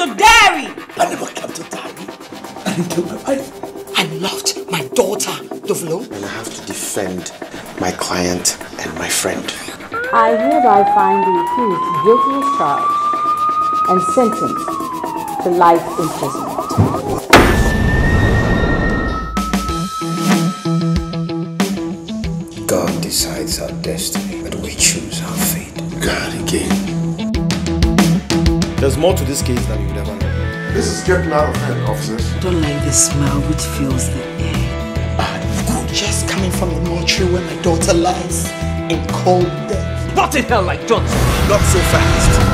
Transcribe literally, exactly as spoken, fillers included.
Kojo diary! I never kept a diary. I didn't kill my wife. I loved my daughter, Dovlo. And I have to defend my client and my friend. I hereby find the accused guilty as charged and sentenced to life imprisonment. God decides our destiny, but we choose our fate. God again. There's more to this case than you would ever know. This is getting out of hand, officers. Don't like the smell which fills the air. I'm just coming from the mortuary where my daughter lies in cold death. Not in hell like Johnson. Not so fast.